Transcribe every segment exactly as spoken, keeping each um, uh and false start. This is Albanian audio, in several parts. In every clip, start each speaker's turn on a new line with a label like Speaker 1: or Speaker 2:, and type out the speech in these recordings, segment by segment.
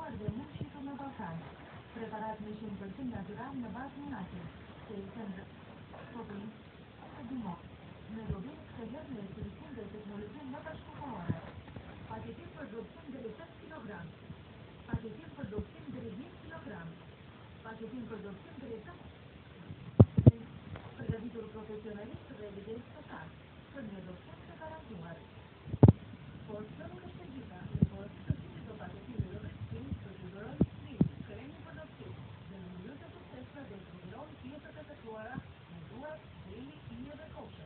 Speaker 1: doar de mâncito na balcan. Preparat-me și încălțim natural na base nate. Se înseamnă propun Dimo. Ne dorim să herne soluții de tehnologie nova și comună. Pachetim producția de șase kilograme. Pachetim producția de zece kilograme. Pachetim producția de șase. Pregătitul profesionalist de evidență total. Când ne dorim să garantuare. Poți să nu câștigica. Poți să fie o pachetim de lucruri schimb, procedură, schimb, cremi productiv. De minute succesă de milion fie să te tătoara, în două, trei, fie de coșe.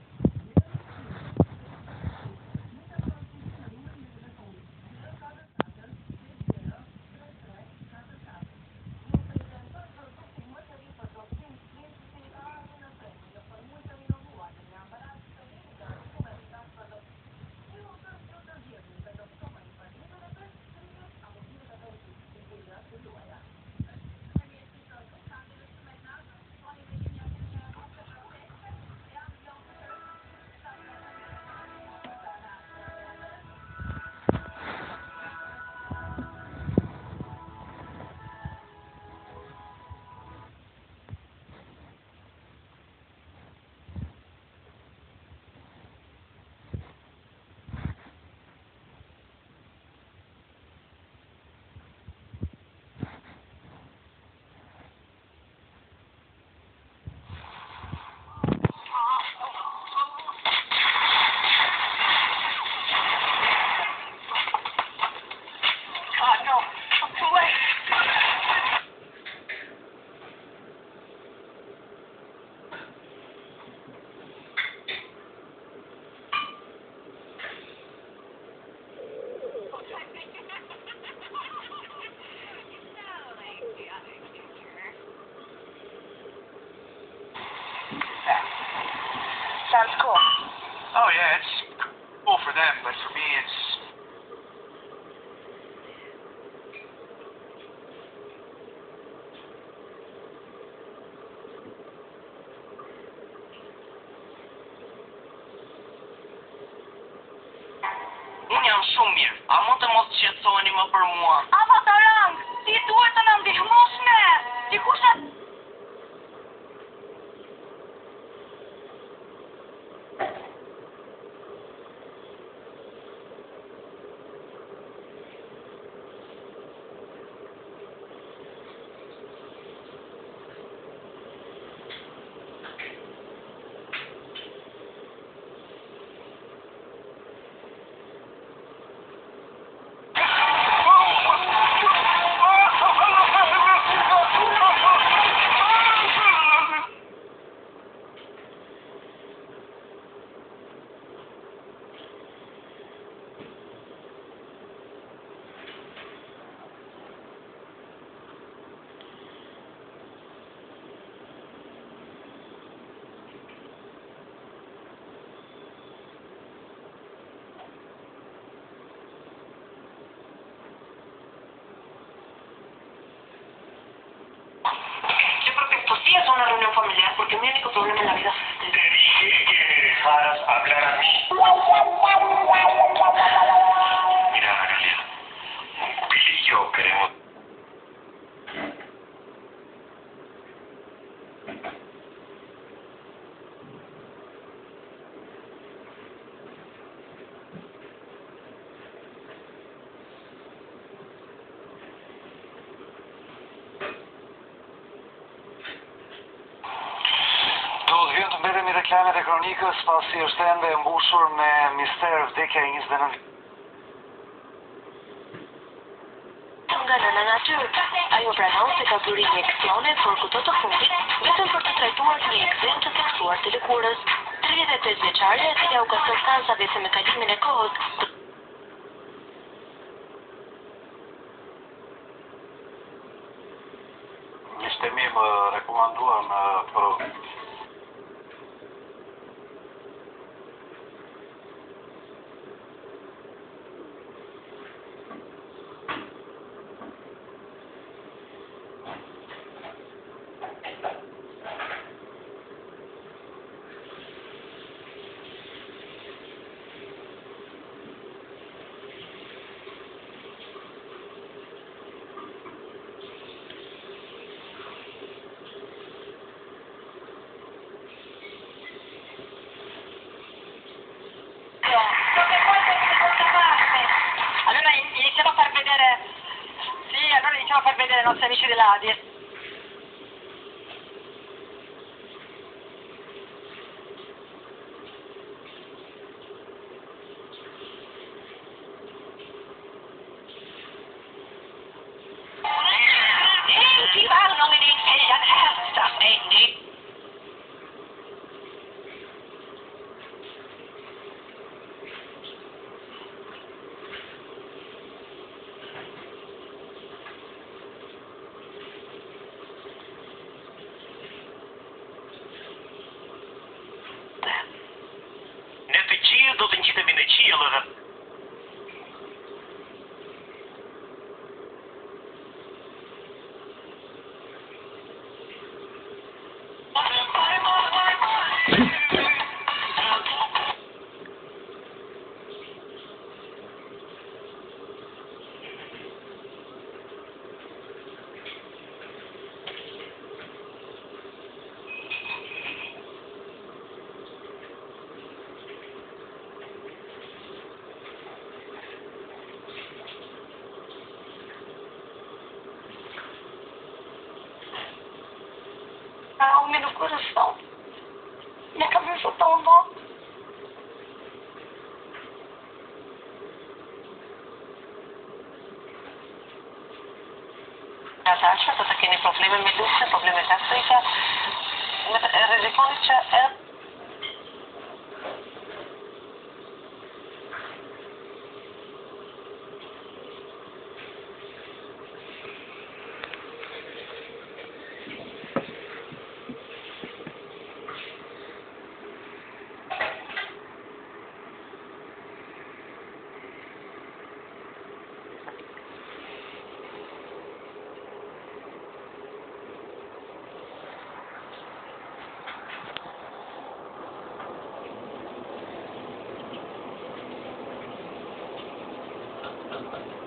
Speaker 2: Sounds cool.
Speaker 3: Oh yeah, it's cool for them, but for me it's...
Speaker 4: Unë jam shumë mirë. A mund të mos qetësoheni më për mua?
Speaker 2: Apo Tarang, ti duhet të na ndihmosh ne. Dikush na
Speaker 4: Sí, es una reunión familiar porque mi único problema en la vida es este.
Speaker 3: Te dije que me dejaras hablar a mí. Mira, Galia, Billy y yo queremos...
Speaker 5: Mbetemi reklamet e kronikës pasi është ende e mbushur me mister vdekja e njëzet e nëntë.
Speaker 2: nga nëna natyrë. Ajo pranon se ka bërë injeksione, por kudo të fundit, vetëm për të trajtuar një ekzem të theksuar të lëkurës. tridhjetë e tetë vjeçare, e cila u ka substancave se me kalimin e kohës,
Speaker 5: Një shtemim rekomanduar në për
Speaker 6: stiamo per vedere i nostri amici dell'A D I S.
Speaker 2: Inte varje din fejan hästas ännu.
Speaker 3: Ne të qijë do të ngjitemi në qiell edhe
Speaker 2: Calme no coração. Minha cabeça tão bom. Zawsze to takie nie problemy medyczne, problemy serca, ryzyko jeszcze
Speaker 3: Thank you.